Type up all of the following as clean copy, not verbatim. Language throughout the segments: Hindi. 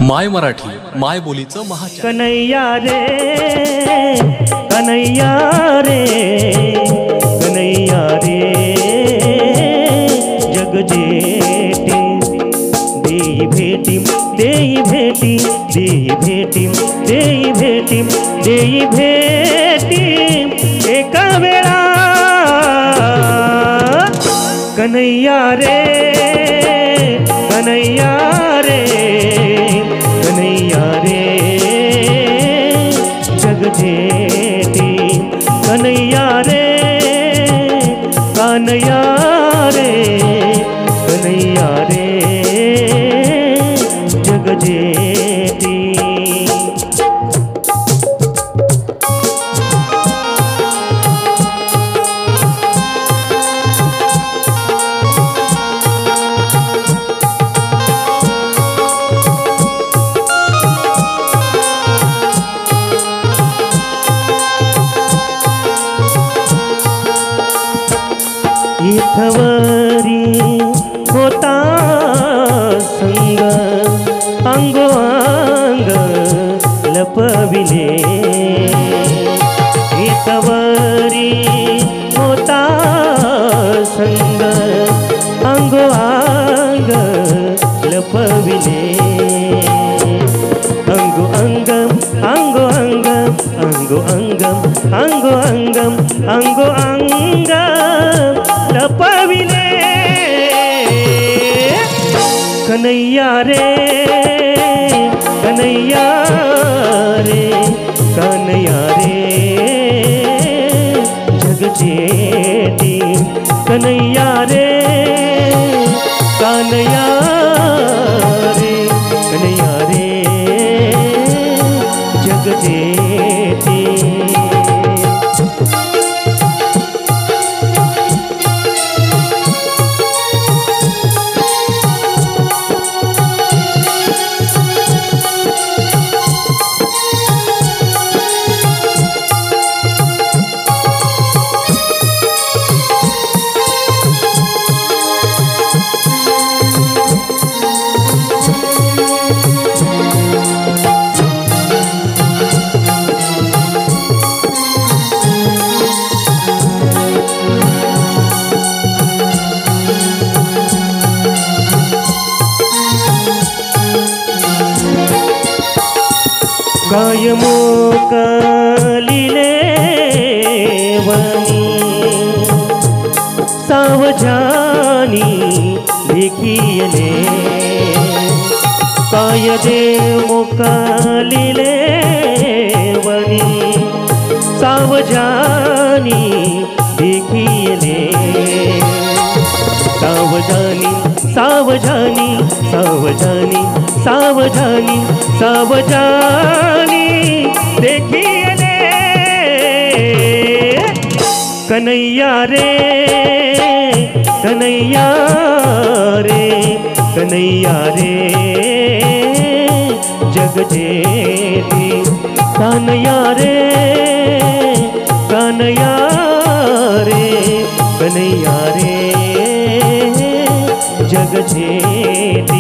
माय मराठी माय बोलीचं महाचॅनल। कन्हैया रे कन्हैया रे कन्हैया रे जग जेठी देई भेटी देई भेटी देई भेटी देई भेटी देई भेटी एका वेळा कन्हैया रे कन्हैया रे कन्हैया रे जग जेठी कन्हैया रे कान्हैया रे कन्हैया रे जग जेठी। इथवरी होता संग अंगोंग लपविले इथवरी होता संग अंगोंग लपविले अंगो अंगम अंगो अंगम अंगो अंगम अंगो अंगम अंगो अंगम लपविले कन्हैया रे कन्हैया रे कन्हैया रे जग जेठी कन्हैया रे कन्हैया रे कन्हैया रे जग जेठी। कायमो कालिले वनी सावधानी देखियले कायदे मोकालिले वनी सावधानी देखियले सावधानी सावधानी सावधानी सावधानी सावधानी देखिए कन्हैया रे कन्हैया रे कन्हैया रे जग जेठी कान्हैया रे कान्हैया रे कन्हैया रे जग जेठी।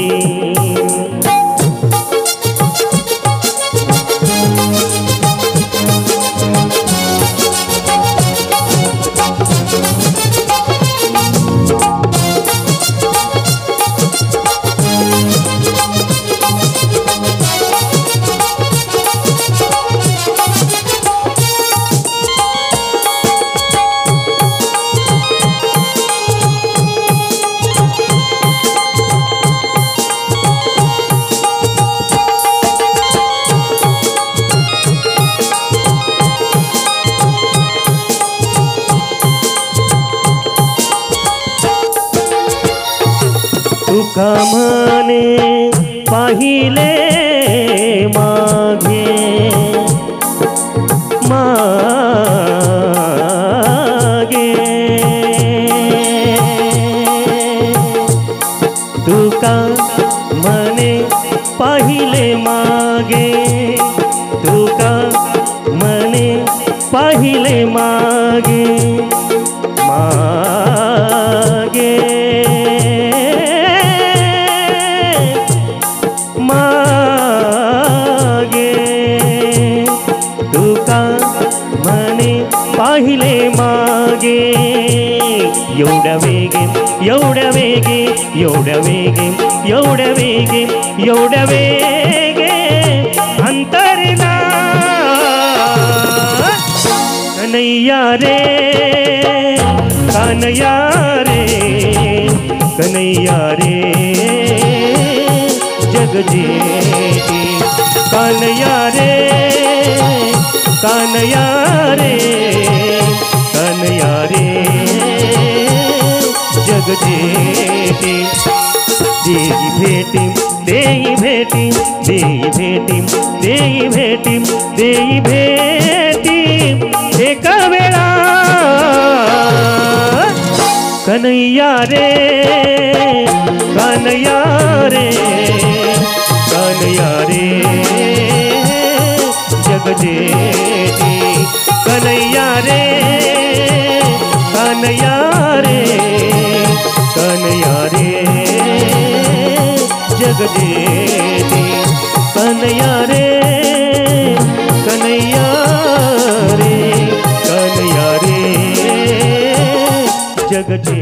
तुका म्हणे पाहिले मागे मागे तुका म्हणे पाहिले मागे तुका म्हणे पाहिले मागे मागे मागे एवढ्या वेगे एवढ्या वेगे एवढ्या वेगे एवढ्या वेगे एवढ्या वेगे अंतरला कन्हैया रे कान्हैया रे कन्हैया रे जग जेठी कान्हैया रे कान्हैया रे कान्हैया रे जग जेठी देई भेटी देई भेटी देई भेटी देई भेटी देई भेटी एक वेळा कन्हैया रे कान्हैया रे कान्हैया रे जग जेठी कन्हैया रे कान्हैया रे कान्हैया रे जग जेठी कन्हैया रे कन्हैया रे कन्हैया रे जग जेठी।